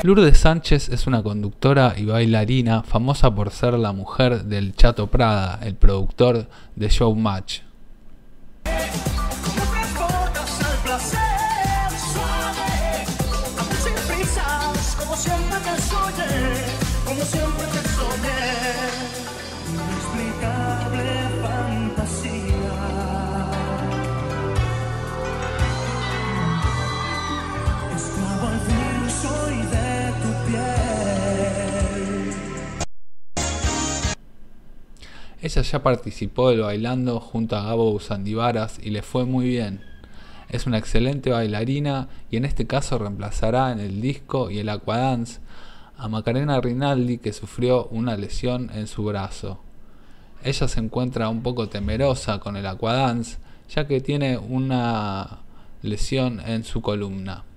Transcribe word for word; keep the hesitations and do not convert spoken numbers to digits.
Lourdes Sánchez es una conductora y bailarina famosa por ser la mujer del Chato Prada, el productor de Showmatch. Ella ya participó del Bailando junto a Gabo Usandibaras y le fue muy bien. Es una excelente bailarina y en este caso reemplazará en el disco y el Aquadance a Macarena Rinaldi, que sufrió una lesión en su brazo. Ella se encuentra un poco temerosa con el Aquadance ya que tiene una lesión en su columna.